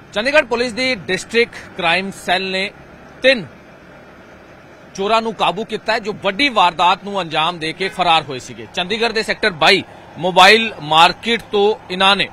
Chandigarh police ਦੀ district crime cell ਨੇ 3 ਚੋਰਾਂ ਨੂੰ ਕਾਬੂ ਕੀਤਾ ਹੈ ਜੋ ਵੱਡੀ ਵਾਰਦਾਤ ਨੂੰ ਅੰਜਾਮ ਦੇ ਕੇ ਫਰਾਰ ਹੋਏ ਸੀਗੇ। ਚੰਡੀਗੜ੍ਹ ਦੇ ਸੈਕਟਰ 22 ਮੋਬਾਈਲ ਮਾਰਕੀਟ ਤੋਂ ਇਹਨਾਂ ਨੇ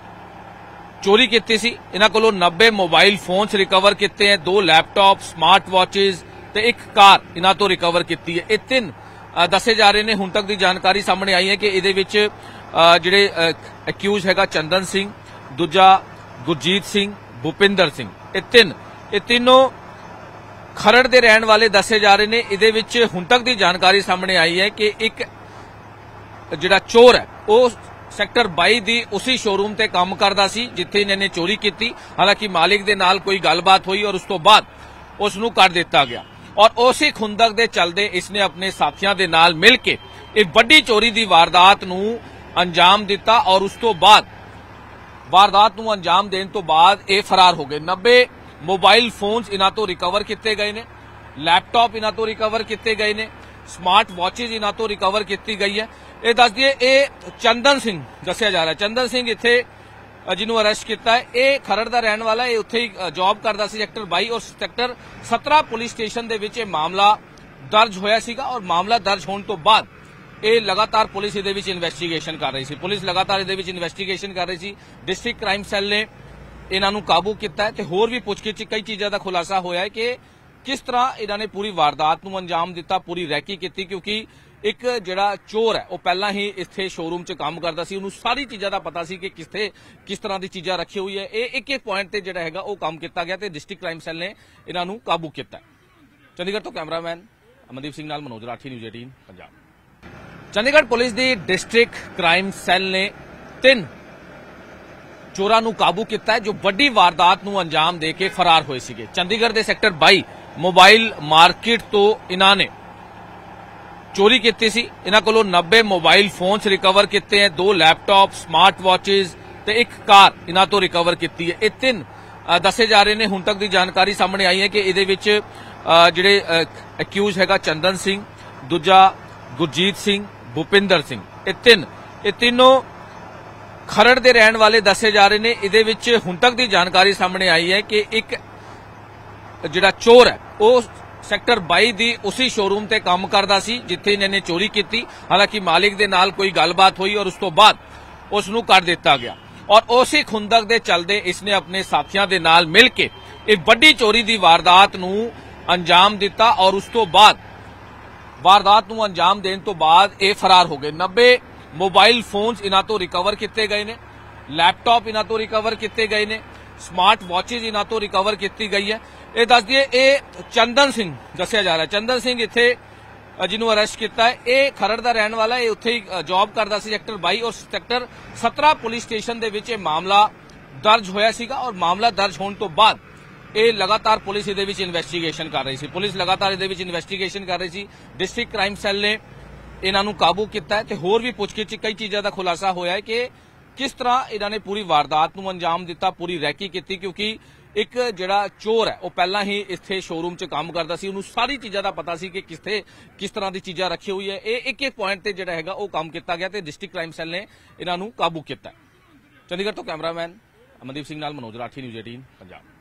ਚੋਰੀ ਕੀਤੀ ਸੀ। ਇਹਨਾਂ ਕੋਲੋਂ 90 ਮੋਬਾਈਲ ਫੋਨਸ ਰਿਕਵਰ ਕੀਤੇ हैं, 2 ਲੈਪਟਾਪ, ਸਮਾਰਟ ਵਾਚਿਸ ਤੇ ਇੱਕ ਕਾਰ ਇਹਨਾਂ ਤੋਂ ਰਿਕਵਰ ਕੀਤੀ ਹੈ। ਇਹ 3 ਦੱਸੇ ਜਾ ਰਹੇ ਨੇ। ਹੁਣ ਤੱਕ ਦੀ ਜਾਣਕਾਰੀ ਸਾਹਮਣੇ ਆਈ ਹੈ ਕਿ ਇਹਦੇ ਵਿੱਚ ਜਿਹੜੇ ਅਕਿਊਜ਼ ਹੈਗਾ ਚੰਦਨ ਸਿੰਘ, ਦੂਜਾ ਗੁਰਜੀਤ ਸਿੰਘ, ਭੁਪਿੰਦਰ ਸਿੰਘ, ਇਹ ਤਿੰਨੋਂ ਖਰੜ ਦੇ ਰਹਿਣ ਵਾਲੇ ਦੱਸੇ ਜਾ ਰਹੇ ਨੇ। ਇਹਦੇ ਵਿੱਚ ਹੁਣ ਤੱਕ ਦੀ ਜਾਣਕਾਰੀ ਸਾਹਮਣੇ ਆਈ ਹੈ ਕਿ ਇੱਕ ਜਿਹੜਾ ਚੋਰ ਹੈ ਉਹ ਸੈਕਟਰ 22 ਦੀ ਉਸੇ ਸ਼ੋਰੂਮ ਤੇ ਕੰਮ ਕਰਦਾ ਸੀ ਜਿੱਥੇ ਇਹਨਾਂ ਨੇ ਚੋਰੀ ਕੀਤੀ। ਹਾਲਾਂਕਿ ਮਾਲਿਕ ਦੇ ਨਾਲ ਕੋਈ ਗੱਲਬਾਤ ਹੋਈ ਔਰ ਉਸ ਤੋਂ ਬਾਅਦ ਉਸ ਨੂੰ ਕੱਢ ਦਿੱਤਾ ਗਿਆ ਔਰ ਉਸੇ ਖੁੰਦਕ ਦੇ ਚੱਲਦੇ ਇਸਨੇ ਆਪਣੇ ਸਾਥੀਆਂ ਦੇ ਨਾਲ ਮਿਲ ਕੇ ਇਹ ਵੱਡੀ ਚੋਰੀ ਦੀ ਵਾਰਦਾਤ ਨੂੰ ਅੰਜਾਮ ਦਿੱਤਾ ਔਰ ਉਸ ਤੋਂ ਬਾਅਦ ਵਾਰਦਾਤ ਨੂੰ ਅੰਜਾਮ ਦੇਣ ਤੋਂ ਬਾਅਦ ਇਹ ਫਰਾਰ ਹੋ ਗਏ। 90 ਮੋਬਾਈਲ ਫੋਨਸ ਇਹਨਾਂ ਤੋਂ ਰਿਕਵਰ ਕੀਤੇ ਗਏ ਨੇ, ਲੈਪਟਾਪ ਇਹਨਾਂ ਤੋਂ ਰਿਕਵਰ ਕੀਤੇ ਗਏ ਨੇ, ਸਮਾਰਟ ਵਾਚਿਸ ਇਹਨਾਂ ਤੋਂ ਰਿਕਵਰ ਕੀਤੀ ਗਈ ਹੈ। ਇਹ ਦੱਸ ਦਈਏ ਇਹ ਚੰਦਨ ਸਿੰਘ ਦੱਸਿਆ ਜਾ ਰਿਹਾ। ਚੰਦਨ ਸਿੰਘ ਇੱਥੇ ਜਿਹਨੂੰ ਅਰੈਸਟ ਕੀਤਾ ਹੈ ਇਹ ਖਰੜ ਦਾ ਰਹਿਣ ਵਾਲਾ, ਇਹ ਉੱਥੇ ਹੀ ਜੌਬ ਕਰਦਾ ਸੀ ਸੈਕਟਰ 22 ਔਰ ਸੈਕਟਰ 17 ਪੁਲਿਸ ਸਟੇਸ਼ਨ ਦੇ ਵਿੱਚ ਇਹ ਮਾਮਲਾ ਦਰਜ ਹੋਇਆ ਸੀਗਾ ਔਰ ਮਾਮਲਾ ਦਰਜ ਹੋਣ ਤੋਂ ਬਾਅਦ ਇਹ ਲਗਾਤਾਰ ਪੁਲਿਸ ਇਹਦੇ ਵਿੱਚ ਇਨਵੈਸਟੀਗੇਸ਼ਨ ਕਰ ਰਹੀ ਸੀ। ਪੁਲਿਸ ਲਗਾਤਾਰ ਇਹਦੇ ਵਿੱਚ ਇਨਵੈਸਟੀਗੇਸ਼ਨ ਕਰ ਰਹੀ ਸੀ। ਡਿਸਟ੍ਰਿਕਟ ਕ੍ਰਾਈਮ ਸੈੱਲ ਨੇ ਇਹਨਾਂ ਨੂੰ ਕਾਬੂ ਕੀਤਾ ਹੈ ਤੇ ਹੋਰ ਵੀ ਪੁੱਛਗਿੱਛ ਕਈ ਚੀਜ਼ਾਂ ਦਾ ਖੁਲਾਸਾ ਹੋਇਆ ਹੈ ਕਿ ਕਿਸ ਤਰ੍ਹਾਂ ਇਹਨਾਂ ਨੇ ਪੂਰੀ ਵਾਰਦਾਤ ਨੂੰ ਅੰਜਾਮ ਦਿੱਤਾ, ਪੂਰੀ ਰੈਕੀ ਕੀਤੀ, ਕਿਉਂਕਿ ਇੱਕ ਜਿਹੜਾ ਚੋਰ ਹੈ ਉਹ ਪਹਿਲਾਂ ਹੀ ਇੱਥੇ ਸ਼ੋਰੂਮ 'ਚ ਕੰਮ ਕਰਦਾ ਸੀ। ਉਹਨੂੰ ਸਾਰੀ ਚੀਜ਼ਾਂ ਦਾ ਪਤਾ ਸੀ ਕਿ ਕਿਸ ਤਰ੍ਹਾਂ ਦੀ ਚੀਜ਼ਾਂ ਰੱਖੀ ਹੋਈ ਹੈ। ਇਹ ਇੱਕ ਪੁਆਇੰਟ ਤੇ ਜਿਹੜਾ ਹੈਗਾ ਉਹ ਕੰਮ ਕੀਤਾ ਗਿਆ ਤੇ ਡਿਸਟ੍ਰਿਕਟ ਕ੍ਰਾਈਮ ਸੈੱਲ ਨੇ ਇਹਨਾਂ ਨੂੰ ਕਾਬੂ ਕੀਤਾ। ਚੰਡੀਗੜ੍ਹ ਤੋਂ ਕੈਮਰਾਮੈਨ ਅਮਨਦੀਪ ਸਿੰਘ ਨਾਲ ਮਨੋਜ ਰਾਠੀ, ਨਿਊਜ਼ 18 ਪੰਜਾਬ। ਚੰਡੀਗੜ੍ਹ ਪੁਲਿਸ ਦੀ ਡਿਸਟ੍ਰਿਕਟ ਕ੍ਰਾਈਮ ਸੈੱਲ ਨੇ 3 ਚੋਰਾਂ ਨੂੰ ਕਾਬੂ ਕੀਤਾ ਹੈ ਜੋ ਵੱਡੀ ਵਾਰਦਾਤ ਨੂੰ ਅੰਜਾਮ ਦੇ ਕੇ ਫਰਾਰ ਹੋਏ ਸੀਗੇ। ਚੰਡੀਗੜ੍ਹ ਦੇ ਸੈਕਟਰ 22 ਮੋਬਾਈਲ ਮਾਰਕੀਟ ਤੋਂ ਇਹਨਾਂ ਨੇ ਚੋਰੀ ਕੀਤੀ ਸੀ। ਇਹਨਾਂ ਕੋਲੋਂ 90 ਮੋਬਾਈਲ ਫੋਨਸ ਰਿਕਵਰ ਕੀਤੇ हैं, 2 ਲੈਪਟਾਪ, ਸਮਾਰਟ ਵਾਚਿਸ ਤੇ ਇੱਕ ਕਾਰ ਇਹਨਾਂ ਤੋਂ ਰਿਕਵਰ ਕੀਤੀ ਹੈ। ਇਹ 3 ਦੱਸੇ ਜਾ ਰਹੇ ਨੇ। ਹੁਣ ਤੱਕ ਦੀ ਜਾਣਕਾਰੀ ਸਾਹਮਣੇ ਆਈ ਹੈ ਕਿ ਇਹਦੇ ਵਿੱਚ ਜਿਹੜੇ ਅਕਿਊਜ਼ ਹੈਗਾ ਚੰਦਨ ਸਿੰਘ, ਦੂਜਾ ਗੁਰਜੀਤ ਸਿੰਘ, ਭੁਪਿੰਦਰ ਸਿੰਘ, ਇਹ ਤਿੰਨੋਂ ਖਰੜ ਦੇ ਰਹਿਣ ਵਾਲੇ ਦੱਸੇ ਜਾ ਰਹੇ ਨੇ। ਇਹਦੇ ਵਿੱਚ ਹੁਣ ਤੱਕ ਦੀ ਜਾਣਕਾਰੀ ਸਾਹਮਣੇ ਆਈ ਹੈ ਕਿ ਇੱਕ ਜਿਹੜਾ ਚੋਰ ਹੈ ਉਹ ਸੈਕਟਰ 22 ਦੀ ਉਸੇ ਸ਼ੋਰੂਮ ਤੇ ਕੰਮ ਕਰਦਾ ਸੀ ਜਿੱਥੇ ਇਹਨਾਂ ਨੇ ਚੋਰੀ ਕੀਤੀ। ਹਾਲਾਂਕਿ ਮਾਲਿਕ ਦੇ ਨਾਲ ਕੋਈ ਗੱਲਬਾਤ ਹੋਈ ਔਰ ਉਸ ਤੋਂ ਬਾਅਦ ਉਸ ਨੂੰ ਕੱਢ ਦਿੱਤਾ ਗਿਆ ਔਰ ਉਸੇ ਖੁੰਦਕ ਦੇ ਚੱਲਦੇ ਇਸਨੇ ਆਪਣੇ ਸਾਥੀਆਂ ਦੇ ਨਾਲ ਮਿਲ ਕੇ ਇਹ ਵੱਡੀ ਚੋਰੀ ਦੀ ਵਾਰਦਾਤ ਨੂੰ ਅੰਜਾਮ ਦਿੱਤਾ ਔਰ ਉਸ ਤੋਂ ਬਾਅਦ ਵਾਰਦਾਤ ਨੂੰ ਅੰਜਾਮ ਦੇਣ ਤੋਂ ਬਾਅਦ ਇਹ ਫਰਾਰ ਹੋ ਗਏ। 90 ਮੋਬਾਈਲ ਫੋਨਸ ਇਹਨਾਂ ਤੋਂ ਰਿਕਵਰ ਕੀਤੇ ਗਏ ਨੇ, ਲੈਪਟਾਪ ਇਹਨਾਂ ਤੋਂ ਰਿਕਵਰ ਕੀਤੇ ਗਏ ਨੇ, ਸਮਾਰਟ ਵਾਚਿਸ ਇਹਨਾਂ ਤੋਂ ਰਿਕਵਰ ਕੀਤੀ ਗਈ ਹੈ। ਇਹ ਦੱਸ ਦਈਏ ਇਹ ਚੰਦਨ ਸਿੰਘ ਦੱਸਿਆ ਜਾ ਰਿਹਾ। ਚੰਦਨ ਸਿੰਘ ਇੱਥੇ ਜਿਹਨੂੰ ਅਰੈਸਟ ਕੀਤਾ ਹੈ ਇਹ ਖਰੜ ਦਾ ਰਹਿਣ ਵਾਲਾ, ਇਹ ਉੱਥੇ ਹੀ ਜੌਬ ਕਰਦਾ ਸੀ ਸੈਕਟਰ 22 ਔਰ ਸੈਕਟਰ 17 ਪੁਲਿਸ ਸਟੇਸ਼ਨ ਦੇ ਵਿੱਚ ਇਹ ਮਾਮਲਾ ਦਰਜ ਹੋਇਆ ਸੀਗਾ ਔਰ ਮਾਮਲਾ ਦਰਜ ਹੋਣ ਤੋਂ ਬਾਅਦ ਇਹ ਲਗਾਤਾਰ ਪੁਲਿਸ ਇਹਦੇ ਵਿੱਚ ਇਨਵੈਸਟੀਗੇਸ਼ਨ ਕਰ ਰਹੀ ਸੀ। ਪੁਲਿਸ ਲਗਾਤਾਰ ਇਹਦੇ ਵਿੱਚ ਇਨਵੈਸਟੀਗੇਸ਼ਨ ਕਰ ਰਹੀ ਸੀ। ਡਿਸਟ੍ਰਿਕਟ ਕ੍ਰਾਈਮ ਸੈੱਲ ਨੇ ਇਹਨਾਂ ਨੂੰ ਕਾਬੂ ਕੀਤਾ ਹੈ ਤੇ ਹੋਰ ਵੀ ਪੁੱਛਗਿੱਛ ਕਈ ਚੀਜ਼ਾਂ ਦਾ ਖੁਲਾਸਾ ਹੋਇਆ ਹੈ ਕਿ ਕਿਸ ਤਰ੍ਹਾਂ ਇਹਨਾਂ ਨੇ ਪੂਰੀ ਵਾਰਦਾਤ ਨੂੰ ਅੰਜਾਮ ਦਿੱਤਾ, ਪੂਰੀ ਰੈਕੀ ਕੀਤੀ, ਕਿਉਂਕਿ ਇੱਕ ਜਿਹੜਾ ਚੋਰ ਹੈ ਉਹ ਪਹਿਲਾਂ ਹੀ ਇੱਥੇ ਸ਼ੋਰੂਮ 'ਚ ਕੰਮ ਕਰਦਾ ਸੀ। ਉਹਨੂੰ ਸਾਰੀ ਚੀਜ਼ਾਂ ਦਾ ਪਤਾ ਸੀ ਕਿ ਕਿਸ ਤਰ੍ਹਾਂ ਦੀ ਚੀਜ਼ਾਂ ਰੱਖੀ ਹੋਈ ਹੈ। ਇਹ ਇੱਕ ਪੁਆਇੰਟ ਤੇ ਜਿਹੜਾ ਹੈਗਾ ਉਹ ਕੰਮ ਕੀਤਾ ਗਿਆ ਤੇ ਡਿਸਟ੍ਰਿਕਟ ਕ੍ਰਾਈਮ ਸੈੱਲ ਨੇ ਇਹਨਾਂ ਨੂੰ ਕਾਬੂ ਕੀਤਾ। ਚੰਡੀਗੜ੍ਹ ਤੋਂ ਕੈਮਰਾਮੈਨ ਅਮਨਦੀਪ ਸਿੰਘ ਨਾਲ ਮਨੋਜ ਰਾਠੀ, ਨਿਊਜ਼ 18 ਪੰਜਾਬ।